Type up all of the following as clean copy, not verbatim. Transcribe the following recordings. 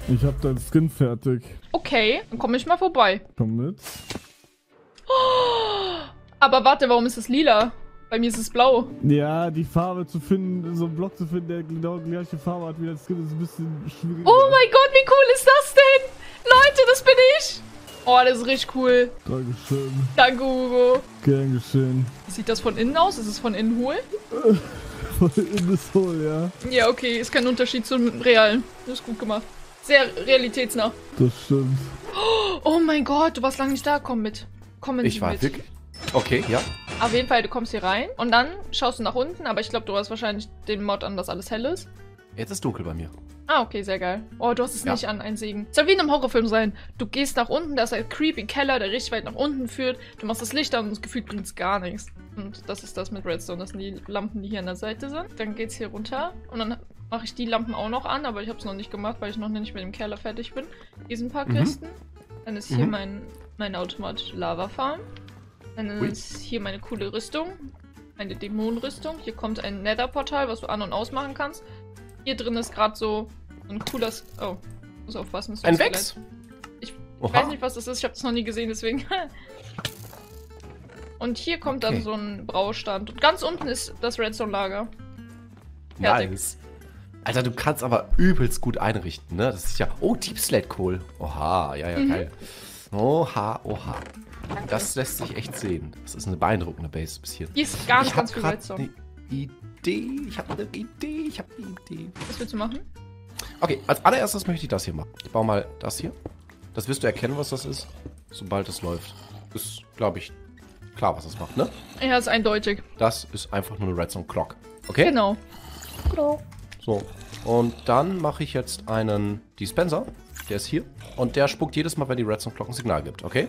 Ich hab dein Skin fertig. Okay, dann komme ich mal vorbei. Komm mit. Aber warte, warum ist es lila? Bei mir ist es blau. Ja, die Farbe zu finden, so einen Block zu finden, der genau die gleiche Farbe hat wie das Skin, ist ein bisschen schwierig. Oh mein Gott, wie cool ist das denn? Leute, das bin ich. Oh, das ist richtig cool. Dankeschön. Danke, Hugo. Gern geschehen. Wie sieht das von innen aus? Ist es von innen hohl? Von innen ist hohl, ja. Ja, okay, ist kein Unterschied zum realen. Das ist gut gemacht. Sehr realitätsnah. Das stimmt. Oh mein Gott, du warst lange nicht da. Komm mit. Kommen Ich Sie war mit. wirklich... Okay, ja. Auf jeden Fall, du kommst hier rein und dann schaust du nach unten, aber ich glaube, du hast wahrscheinlich den Mod an, dass alles hell ist. Jetzt ist dunkel bei mir. Ah, okay, sehr geil. Oh, du hast es Ja. nicht an, ein Segen. Soll wie in einem Horrorfilm sein. Du gehst nach unten, da ist ein creepy Keller, der richtig weit nach unten führt. Du machst das Licht an und das Gefühl bringt es gar nichts. Und das ist das mit Redstone. Das sind die Lampen, die hier an der Seite sind. Dann geht's hier runter und dann mache ich die Lampen auch noch an, aber ich habe es noch nicht gemacht, weil ich noch nicht mit dem Keller fertig bin. Hier sind ein paar Kisten. Dann ist hier mein automatische Lava-Farm. Dann ist hier meine coole Rüstung. Eine Dämonenrüstung. Hier kommt ein Nether-Portal, was du an- und ausmachen kannst. Hier drin ist gerade so ein cooles... Oh, muss aufpassen. Ein Wex? Ich weiß nicht, was das ist. Ich habe das noch nie gesehen, deswegen... Und hier kommt dann so ein Braustand. Und ganz unten ist das Redstone-Lager. Fertig. Nice. Alter, du kannst aber übelst gut einrichten, ne? Das ist ja... Oh, Deep Slate Coal. Oha, ja, geil. Oha, oha. Das lässt sich echt sehen. Das ist eine beeindruckende Base bis hier. Hier ist gar nicht ganz viel grad Redstone. eine Idee. Ich habe eine Idee. Was willst du machen? Okay, als allererstes möchte ich das hier machen. Ich baue mal das hier. Das wirst du erkennen, was das ist, sobald es läuft. Ist, glaube ich, klar, was das macht, ne? Ja, ist eindeutig. Das ist einfach nur eine Redstone Clock. Okay? Genau. So. Und dann mache ich jetzt einen Dispenser. Der ist hier. Und der spuckt jedes Mal, wenn die Redstone Clock ein Signal gibt, okay?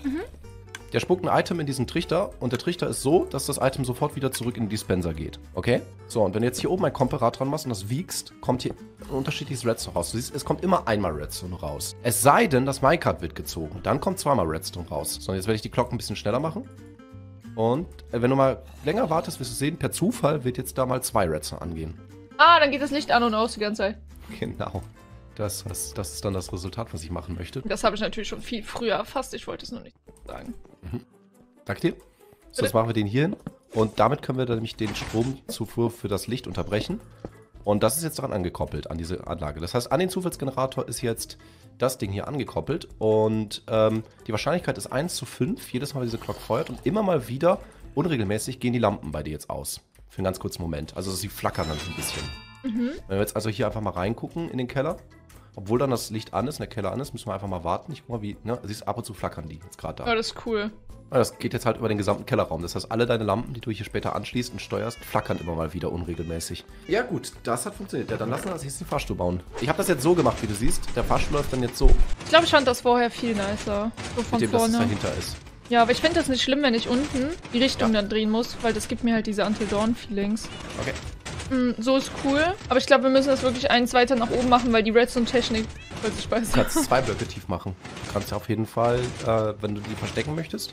Der spuckt ein Item in diesen Trichter und der Trichter ist so, dass das Item sofort wieder zurück in den Dispenser geht. Okay? So, und wenn du jetzt hier oben ein Komparat dran machst und das wiegst, kommt hier ein unterschiedliches Redstone raus. Du siehst, es kommt immer einmal Redstone raus. Es sei denn, das Minecart wird gezogen. Dann kommt zweimal Redstone raus. So, und jetzt werde ich die Glocken ein bisschen schneller machen. Und wenn du mal länger wartest, wirst du sehen, per Zufall wird jetzt da mal 2 Redstone angehen. Ah, dann geht das Licht an und aus die ganze Zeit. Genau. Das ist dann das Resultat, was ich machen möchte. Das habe ich natürlich schon viel früher erfasst. Ich wollte es nur nicht sagen. Danke dir. So, jetzt machen wir den hier hin. Und damit können wir dann nämlich den Stromzufuhr für das Licht unterbrechen. Und das ist jetzt daran angekoppelt, an diese Anlage. Das heißt, an den Zufallsgenerator ist jetzt das Ding hier angekoppelt. Und die Wahrscheinlichkeit ist 1:5, jedes Mal, wenn diese Glock feuert. Und immer mal wieder, unregelmäßig, gehen die Lampen bei dir jetzt aus. Für einen ganz kurzen Moment. Also sie flackern dann ein bisschen. Wenn wir jetzt also hier einfach mal reingucken in den Keller, obwohl dann das Licht an ist und der Keller an ist, müssen wir einfach mal warten. Ich guck mal, wie, ne? Siehst, ab und zu flackern die jetzt gerade da. Oh, das ist cool. Ja, das geht jetzt halt über den gesamten Kellerraum. Das heißt, alle deine Lampen, die du hier später anschließt und steuerst, flackern immer mal wieder unregelmäßig. Ja gut, das hat funktioniert. Ja, dann lassen wir als nächstes den Fahrstuhl bauen. Ich habe das jetzt so gemacht, wie du siehst. Der Fahrstuhl läuft dann jetzt so, Ich glaube, ich fand das vorher viel nicer. So von mit dem, dass es vorne. dahinter ist. Ja, aber ich finde das nicht schlimm, wenn ich unten die Richtung dann drehen muss, weil das gibt mir halt diese Until Dawn-Feelings. Okay. So ist cool. Aber ich glaube, wir müssen das wirklich eins weiter nach oben machen, weil die Redstone-Technik, falls ich weiß. Du kannst 2 Blöcke tief machen. Du kannst ja auf jeden Fall, wenn du die verstecken möchtest,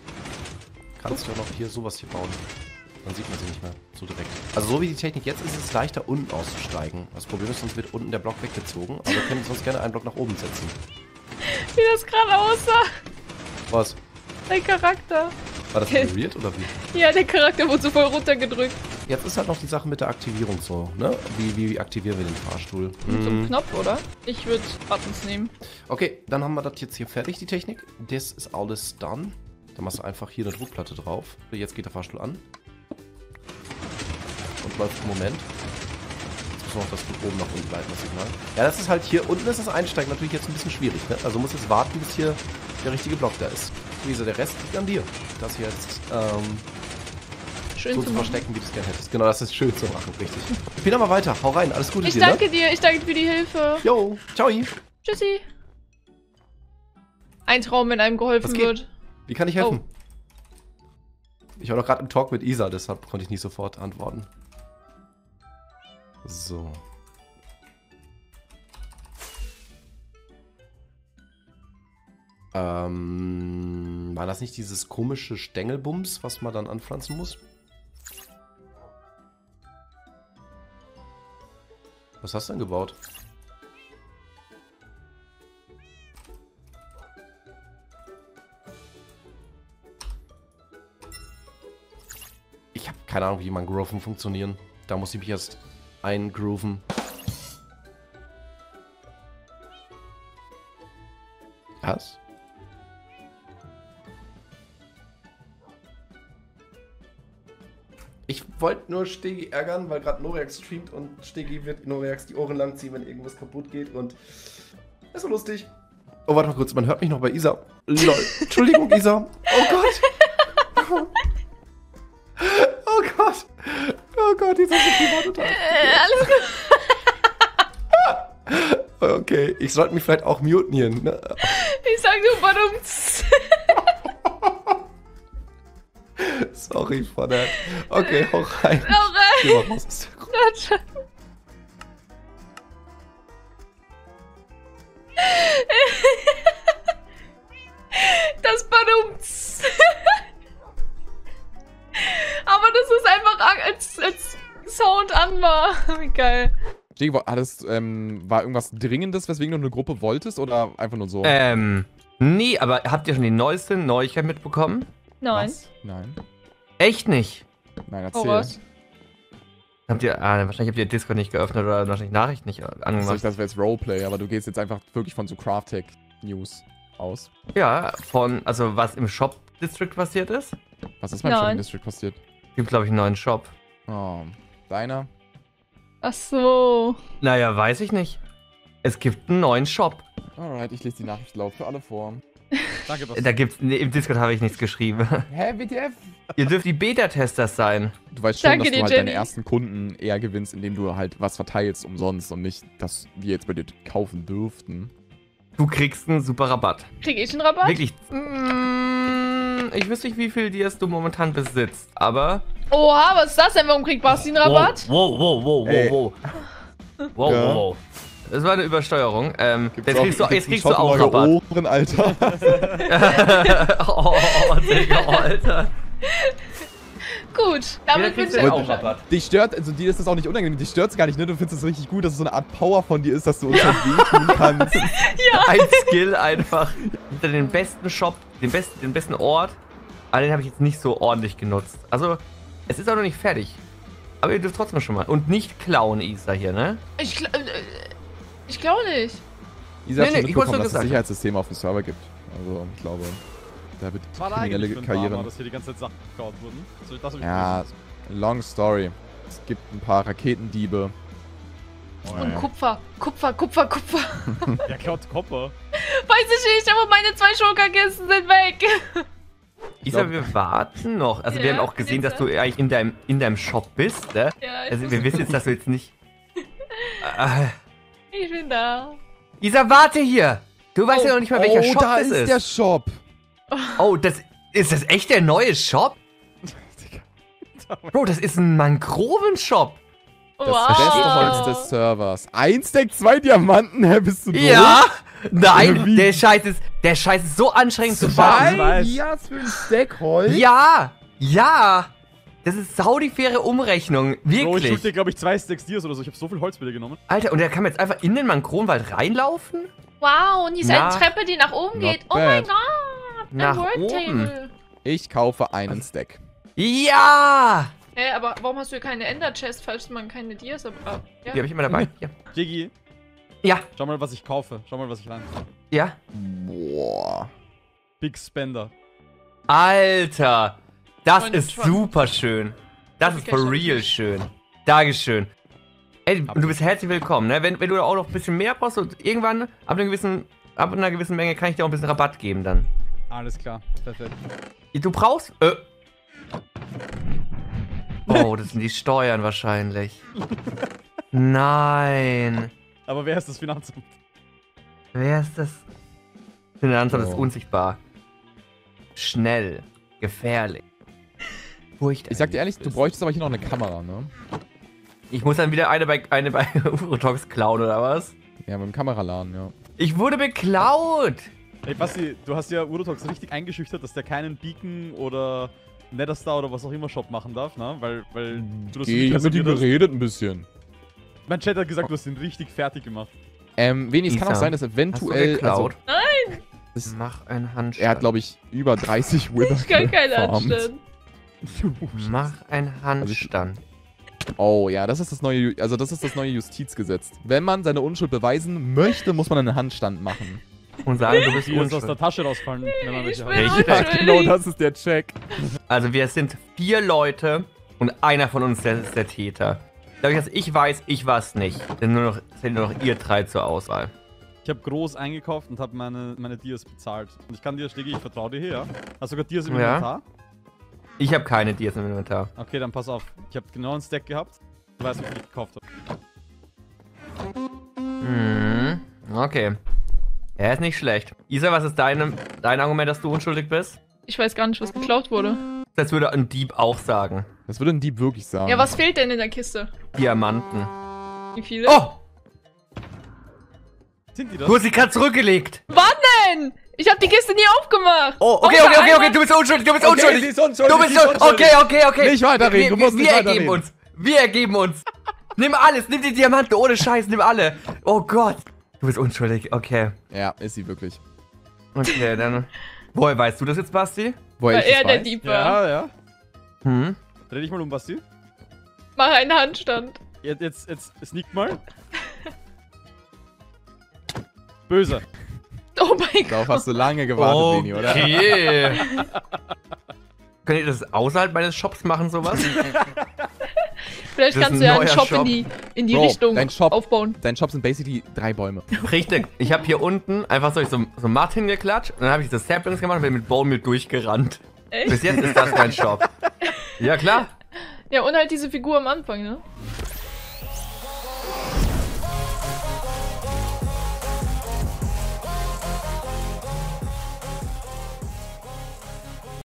kannst du auch noch hier sowas hier bauen. Dann sieht man sie nicht mehr so direkt. Also so wie die Technik jetzt ist, ist es leichter unten auszusteigen. Das Problem ist, sonst wird unten der Block weggezogen. Aber wir können sonst gerne einen Block nach oben setzen. Wie das gerade aussah. Was? Dein Charakter. War das weird oder wie? Ja, der Charakter wurde so voll runtergedrückt. Jetzt ist halt noch die Sache mit der Aktivierung so, ne? Wie aktivieren wir den Fahrstuhl? Mit so einem Knopf, oder? Ich würde Buttons nehmen. Okay, dann haben wir das jetzt hier fertig, die Technik. Das ist alles done. Dann machst du einfach hier eine Druckplatte drauf. Jetzt geht der Fahrstuhl an. Und läuft im Moment. Jetzt müssen wir noch das von oben nach unten leiten, das Signal. Ja, das ist halt hier unten ist das Einsteigen natürlich jetzt ein bisschen schwierig, ne? Also muss jetzt warten, bis hier der richtige Block da ist. Luisa, der Rest liegt an dir. Das jetzt, Schön so zu zu machen. verstecken, wie du es gerne hättest. Genau, das ist schön zu machen, richtig. Ich bin aber weiter. Hau rein. Alles Gute Ich dir, danke ne? dir, ich danke für die Hilfe. Jo, ciao. Tschüssi. Ein Traum, wenn einem geholfen Was geht? wird. Wie kann ich helfen? Ich war doch gerade im Talk mit Isa, deshalb konnte ich nicht sofort antworten. So. War das nicht dieses komische Stängelbums, was man dann anpflanzen muss? Was hast du denn gebaut? keine Ahnung, wie Mangroven funktionieren. Da muss ich mich erst eingrooven. Was? Ich wollte nur Stegi ärgern, weil gerade Noreax streamt und Stegi wird Noreax die Ohren langziehen, wenn irgendwas kaputt geht und ist so lustig. Oh, warte mal kurz, man hört mich noch bei Isa. Lol. Entschuldigung, Isa. Oh Gott. Oh Gott. Oh Gott, Isa ist so privat. Alles gut. Okay, ich sollte mich vielleicht auch muten hier. Ne? Ich sag nur Badumts. Sorry for that. Okay, hau rein. Hau rein. Geh mal raus aus der Gruppe. Das Badumts. Aber das ist einfach als Sound an war. Wie geil. Stegi, war irgendwas Dringendes, weswegen du eine Gruppe wolltest oder einfach nur so? Nee, aber habt ihr schon die neueste Neuigkeit mitbekommen? Nein. Was? Nein. Echt nicht? Nein, Oh, erzähl. was? Wahrscheinlich habt ihr Discord nicht geöffnet oder wahrscheinlich Nachrichten nicht Also ich angemacht. dachte, das wäre jetzt Roleplay, aber du gehst jetzt einfach wirklich von so Craft-Tech-News aus. Ja, also was im Shop-District passiert ist. Was ist beim Nein. Shopping District passiert? Gibt, glaube ich, einen neuen Shop. Oh, deiner? Ach so. Naja, weiß ich nicht. Es gibt einen neuen Shop. Alright, ich lese die Nachricht laut für alle vor. Danke, was. Nee, im Discord habe ich nichts geschrieben. Hä, WTF? Ihr dürft die Beta-Testers sein. Du weißt schon, Danke dass du dir, halt Jenny. deine ersten Kunden eher gewinnst, indem du halt was verteilst umsonst und nicht, dass wir jetzt bei dir kaufen dürften. Du kriegst einen super Rabatt. Krieg ich einen Rabatt? Wirklich. Ich wüsste nicht, wie viel Dias du momentan besitzt, aber... Oha, was ist das denn? Warum kriegt Basti einen Rabatt? Ey. Wow. Ja. Das war eine Übersteuerung. Gibt's Jetzt kriegst du Shop auch neue Rabatt. Ohren, Alter. Digga, Alter. Gut, damit kriegst wünsche du ich auch Rabatt. Dich stört, also dir ist das auch nicht unangenehm, dich stört es gar nicht, ne? Du findest es richtig gut, dass es so eine Art Power von dir ist, dass du uns halt wehtun kannst. Ein Skill einfach. Hinter den besten Shop, den besten Ort. Aber den habe ich jetzt nicht so ordentlich genutzt. Also, es ist auch noch nicht fertig. Aber ihr dürft trotzdem schon mal. Und nicht klauen, Isa hier, ne? Ich glaube nicht. Isa hat Nee, schon ich wollt's mitbekommen, nur dass es gesagt. Sicherheitssysteme auf dem Server gibt. Also, ich glaube, da wird Was war da kriminelle eigentlich für ein Drama, Karrieren. dass hier die ganze Zeit Sachen geklaut wurden? Das hab ich Ja, long story. Es gibt ein paar Raketendiebe. Und Kupfer. Kupfer. Ja, klaut Kopper. Weiß ich nicht, aber meine 2 Schokerkisten sind weg. Isa, wir warten noch. Also, wir Ja, haben auch gesehen, jetzt, dass du eigentlich in deinem Shop bist, ne? Ja, Also, wir wissen jetzt, dass du jetzt nicht... ich bin da. Isa, warte hier! Du weißt ja noch nicht mal, welcher Shop da das ist der Shop. Oh, ist das echt der neue Shop? Bro, das ist ein Mangroven-Shop. Das Wow. beste Holz des Servers. 1 Stack 2 Diamanten, hä? Bist du Ja! Nein, Wie? der Scheiß ist so anstrengend zu bauen. weiß. Dias für ein Stack Holz? Ja! Ja! Das ist sau die faire Umrechnung. Bro, ich Wirklich. schuld dir, glaube ich, 2 Stacks Dias oder so. Ich habe so viel Holz wieder genommen. Alter, und der kann man jetzt einfach in den Mangrovenwald reinlaufen? Wow, und hier ist Na, eine Treppe, die nach oben not geht. Oh mein bad. Gott. Ein Nach Worktable. Ich kaufe einen Stack. Ja! Hä, aber warum hast du hier keine Ender-Chest, falls man keine Dias hat? Ja. Die habe ich immer dabei. Ja. Jiggy, Ja. schau mal, was ich kaufe. Schau mal, was ich lande. Ja. Boah. Big Spender. Alter! Das Meine ist Trump. super schön. Das ist for real schön. Dankeschön. Ey, du bist herzlich willkommen, ne? Wenn du auch noch ein bisschen mehr brauchst und irgendwann ab einer gewissen Menge kann ich dir auch ein bisschen Rabatt geben dann. Alles klar. Perfekt. Du brauchst. Oh, das sind die Steuern wahrscheinlich. Nein. Aber wer ist das Finanzamt? Wer ist das? Finanzamt ist Oh. unsichtbar. Schnell. Gefährlich. Furcht. Ich sag dir ehrlich, du bräuchtest aber hier noch eine Kamera, ne? Ich muss dann wieder eine bei Urotox klauen, oder was? Ja, mit dem Kameraladen, ja. Ich wurde beklaut! Ey, Basti, du hast ja Urotox richtig eingeschüchtert, dass der keinen Beacon oder Netherstar oder was auch immer Shop machen darf, ne? Weil du das Ich hab mit ihm geredet ein bisschen. Mein Chat hat gesagt, du hast ihn richtig fertig gemacht. Wenig, es kann Isa, auch sein, dass Hast du eventuell. geklaut? das- Mach einen Handstand. Er hat, glaube ich, über 30 Wither Ich kann keine gefarmt. anstellen. Mach einen Handstand. Oh ja, das ist das neue, Justizgesetz. Wenn man seine Unschuld beweisen möchte, muss man einen Handstand machen. Und sagen, du bist Die ist aus der unschuldig. Tasche rausfallen, wenn man welche bin hat. Richtig. Ja, unschuldig. genau, das ist der Check. Also wir sind 4 Leute und einer von uns ist der Täter. Dadurch, dass ich weiß, ich war es nicht. Sind nur noch ihr 3 zur Auswahl. Ich habe groß eingekauft und habe meine Dias bezahlt. Und ich kann dir, Stegi, ich vertraue dir hier, ja? Hast du sogar Dias im Ja. Inventar? Ich habe keine Dias im Inventar. Okay, dann pass auf. Ich habe genau einen Stack gehabt. Du weißt, wie viel ich gekauft habe. Okay. Er ist nicht schlecht. Isa, was ist dein Argument, dass du unschuldig bist? Ich weiß gar nicht, was geklaut wurde. Das würde ein Dieb auch sagen. Das würde ein Dieb wirklich sagen. Ja, was fehlt denn in der Kiste? Diamanten. Wie viele? Oh! Sind die das? Du hast sie gerade zurückgelegt. Wann? Ich habe die Kiste nie aufgemacht. Oh, okay, Außer okay, einmal- du bist unschuldig, du bist Okay, unschuldig. sie ist unschuldig, Du bist sie ist unschuldig. Okay. Nicht weiterreden, du musst nicht Wir ergeben weiterreden. uns. Wir ergeben uns. Nimm alles, nimm die Diamanten, ohne Scheiß, nimm alle. Oh Gott. Du bist unschuldig, okay. Ja, ist sie wirklich. Okay, dann. Woher weißt du das jetzt, Basti? Woher Weil ich das er der weiß? Dieb war. Ja. Hm? Dreh dich mal um, Basti. Mach einen Handstand. Jetzt sneak mal. Böse. Oh mein Darauf Gott. hast du lange gewartet, Leni, oder? Okay. Könnt ihr das außerhalb meines Shops machen, sowas? Vielleicht Das ist kannst ein du ja einen neuer Shop Shop. in die Bro, Richtung dein Shop- aufbauen. Dein Shop sind basically 3 Bäume. Richtig. Ich habe hier unten einfach so Matt hingeklatscht und dann habe ich das Saplings gemacht und bin mit Bone Meal durchgerannt. Echt? Bis jetzt ist das mein Shop. Ja, klar. Ja, und halt diese Figur am Anfang, ne?